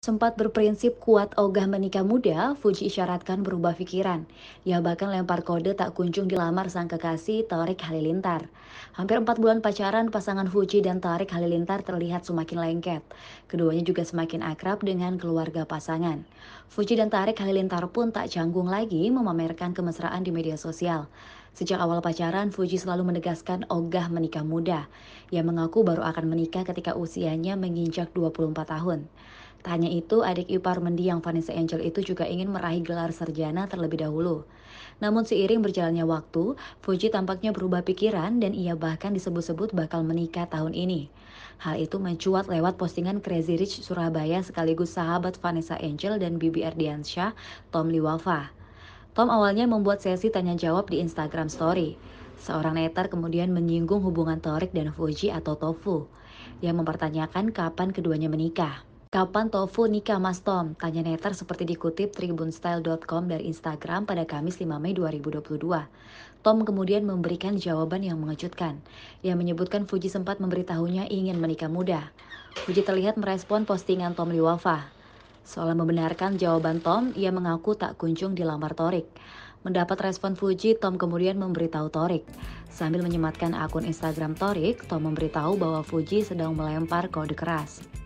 Sempat berprinsip kuat ogah menikah muda, Fuji isyaratkan berubah pikiran. Ia bahkan lempar kode tak kunjung dilamar sang kekasih Tarik Halilintar. Hampir 4 bulan pacaran, pasangan Fuji dan Tarik Halilintar terlihat semakin lengket. Keduanya juga semakin akrab dengan keluarga pasangan. Fuji dan Tarik Halilintar pun tak canggung lagi memamerkan kemesraan di media sosial. Sejak awal pacaran, Fuji selalu menegaskan ogah menikah muda. Ia mengaku baru akan menikah ketika usianya menginjak 24 tahun. Tak hanya itu, adik ipar mendiang Vanessa Angel itu juga ingin meraih gelar sarjana terlebih dahulu. Namun seiring berjalannya waktu, Fuji tampaknya berubah pikiran dan ia bahkan disebut-sebut bakal menikah tahun ini. Hal itu mencuat lewat postingan Crazy Rich Surabaya sekaligus sahabat Vanessa Angel dan Bibi Erdiansyah, Tom Liwafa. Tom awalnya membuat sesi tanya jawab di Instagram Story. Seorang netter kemudian menyinggung hubungan Torik dan Fuji atau Tofu. Yang mempertanyakan kapan keduanya menikah. Kapan Tofu nikah Mas Tom? Tanya netter seperti dikutip tribunstyle.com dari Instagram pada Kamis 5 Mei 2022. Tom kemudian memberikan jawaban yang mengejutkan. Ia menyebutkan Fuji sempat memberitahunya ingin menikah muda. Fuji terlihat merespon postingan Tom Liwafa. Seolah membenarkan jawaban Tom, ia mengaku tak kunjung dilamar Torik. Mendapat respon Fuji, Tom kemudian memberitahu Torik. Sambil menyematkan akun Instagram Torik, Tom memberitahu bahwa Fuji sedang melempar kode keras.